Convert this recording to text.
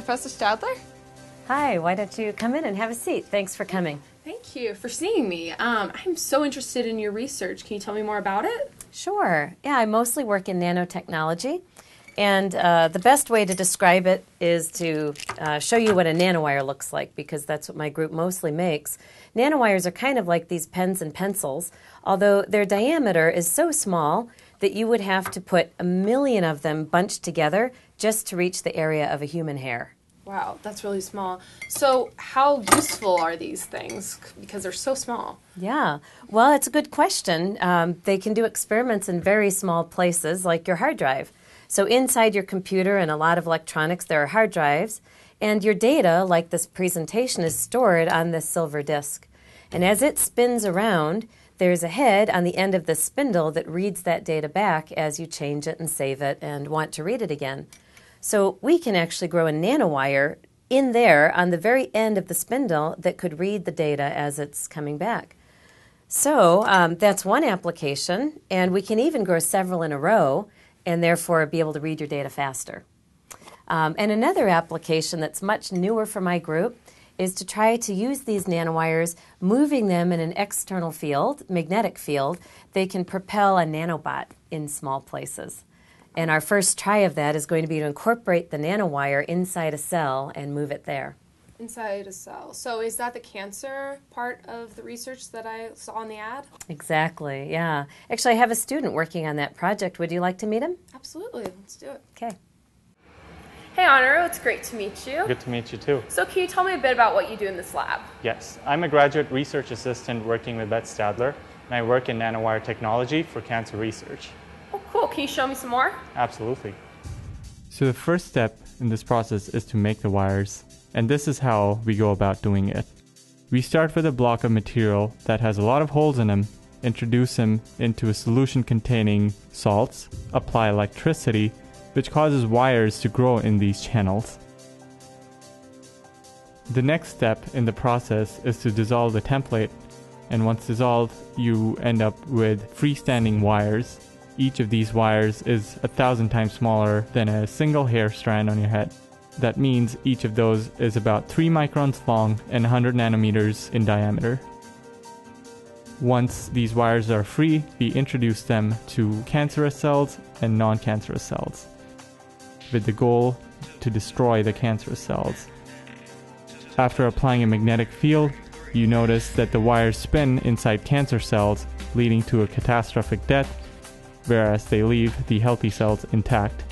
Professor Stadler. Hi, why don't you come in and have a seat? Thanks for coming. Thank you for seeing me. I'm so interested in your research. Can you tell me more about it? Sure. Yeah, I mostly work in nanotechnology. And the best way to describe it is to show you what a nanowire looks like, because that's what my group mostly makes. Nanowires are kind of like these pens and pencils, although their diameter is so small that you would have to put 1 million of them bunched together just to reach the area of a human hair. Wow, that's really small. So how useful are these things? Because they're so small. Yeah, well, it's a good question. They can do experiments in very small places, like your hard drive. So inside your computer and a lot of electronics, there are hard drives, and your data, like this presentation, is stored on this silver disk. And as it spins around, there's a head on the end of the spindle that reads that data back as you change it and save it and want to read it again. So we can actually grow a nanowire in there on the very end of the spindle that could read the data as it's coming back. So that's one application, and we can even grow several in a row and therefore be able to read your data faster. And another application that's much newer for my group is to try to use these nanowires, moving them in an external field, magnetic field. They can propel a nanobot in small places. And our first try of that is going to be to incorporate the nanowire inside a cell and move it there. Inside a cell. So is that the cancer part of the research that I saw in the ad? Exactly, yeah. Actually, I have a student working on that project. Would you like to meet him? Absolutely. Let's do it. Okay. Hey, Honor. It's great to meet you. Good to meet you too. So can you tell me a bit about what you do in this lab? Yes, I'm a graduate research assistant working with Beth Stadler, and I work in nanowire technology for cancer research. Oh, cool. Can you show me some more? Absolutely. So the first step in this process is to make the wires, and this is how we go about doing it. We start with a block of material that has a lot of holes in them, introduce them into a solution containing salts, apply electricity, which causes wires to grow in these channels. The next step in the process is to dissolve the template, and once dissolved, you end up with freestanding wires. Each of these wires is 1,000 times smaller than a single hair strand on your head. That means each of those is about 3 microns long and 100 nanometers in diameter. Once these wires are free, we introduce them to cancerous cells and non-cancerous cells, with the goal to destroy the cancerous cells. After applying a magnetic field, you notice that the wires spin inside cancer cells, leading to a catastrophic death, whereas they leave the healthy cells intact.